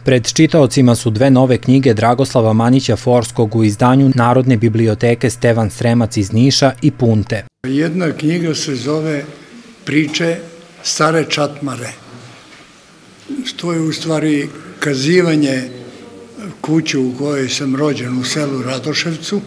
Pred čitaocima su dve nove knjige Dragoslava Manića Forskog u izdanju Narodne biblioteke Stevan Sremac iz Niša i Punte. Jedna knjiga se zove Priče stare čatmare. To je u stvari kazivanje kuće u kojoj sam rođen u selu Radoševcu,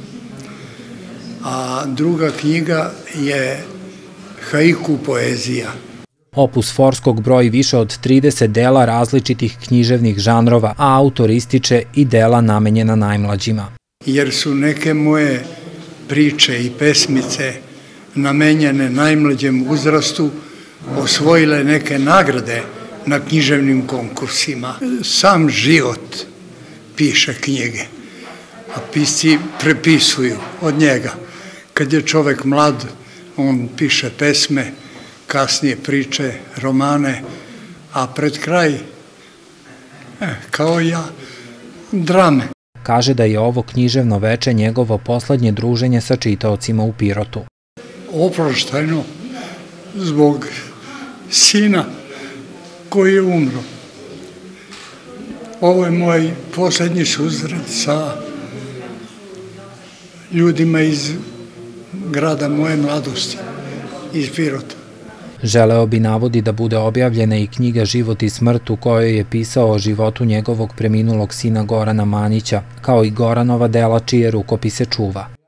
a druga knjiga je haiku poezija. Opus Forskog broji više od 30 dela različitih književnih žanrova, a autor ističe i dela namenjena najmlađima. Jer su neke moje priče i pesmice namenjene najmlađem uzrastu osvojile neke nagrade na književnim konkursima. Sam život piše knjige, a pisci prepisuju od njega. Kad je čovek mlad, on piše pesme, kasnije priče, romane, a pred kraj, kao ja, drame. Kaže da je ovo književno veče njegovo poslednje druženje sa čitaocima u Pirotu. Oproštajno zbog sina koji je umro. Ovo je moj poslednji susret sa ljudima iz grada moje mladosti, iz Pirota. Želeo bi, navodi, da bude objavljena i knjiga Život i smrt u kojoj je pisao o životu njegovog preminulog sina Gorana Manića, kao i Goranova dela čije rukopise čuva.